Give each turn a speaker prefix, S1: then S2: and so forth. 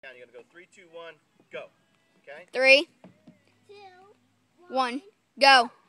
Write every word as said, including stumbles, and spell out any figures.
S1: You're going to go three, two, one, go. Okay?
S2: Three,
S3: two,
S2: one, go.